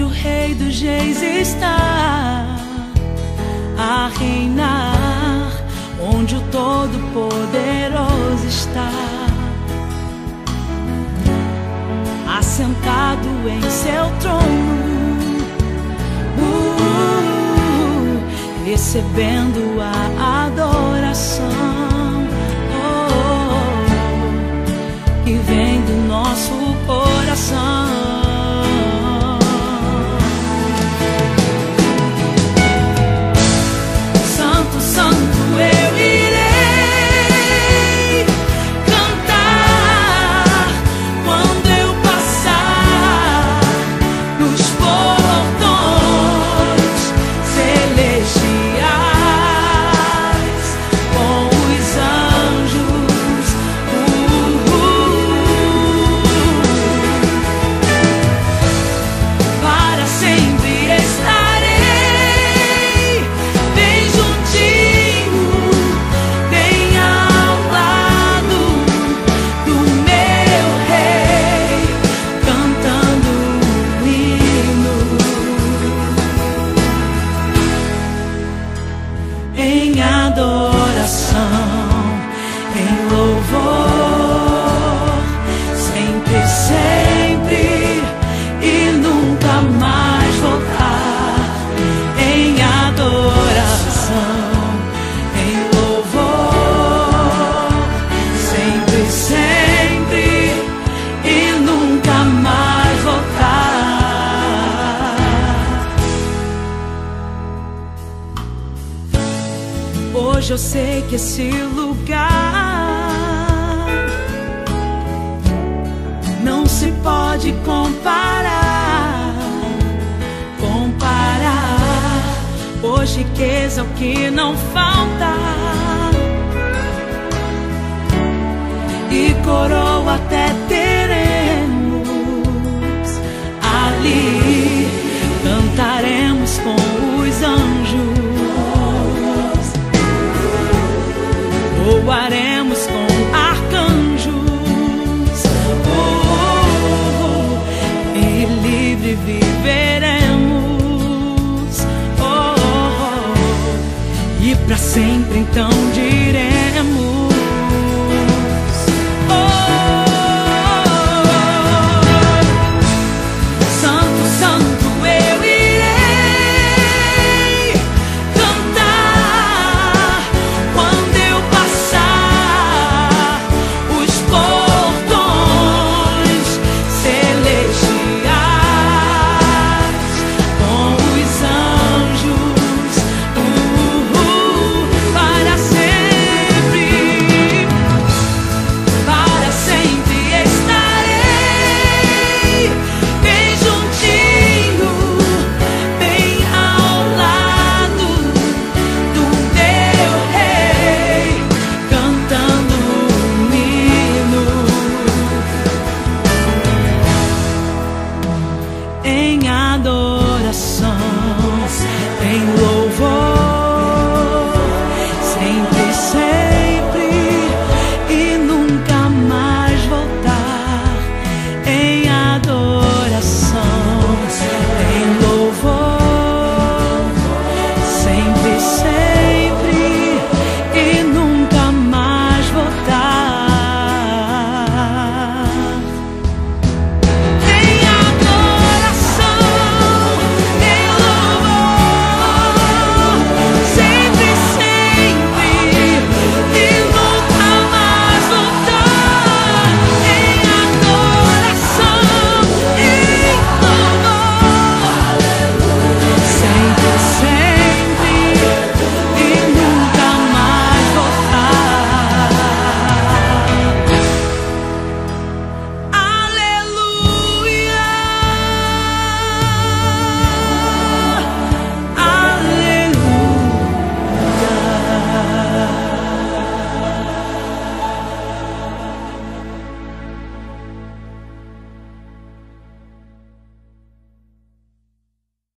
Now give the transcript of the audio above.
o Rei dos Reis está a reinar, onde o Todo-Poderoso está, assentado em seu trono, recebendo a adoração que vem do nosso coração. Santo, santo, eu irei cantar quando eu passar nos portões celestiais com os anjos. Para sempre estarei bem juntinho, bem ao lado do meu Rei, cantando um hino em adoração, em louvor, sempre, sempre e nunca mais voltar. Em adoração, em louvor, sempre, sempre e nunca mais voltar. Hoje eu sei que esse lugar não se pode comparar. Hoje riqueza é o que não falta, e coroa até teremos. Ali cantaremos com os anjos, voaremos com arcanjos, e livre viveremos, e pra sempre então diremos: Santo, Santo, eu irei cantar quando eu passar os portões celestiais com os anjos, para sempre estarei bem juntinho, bem ao lado do meu Rei, cantando um hino em adoração.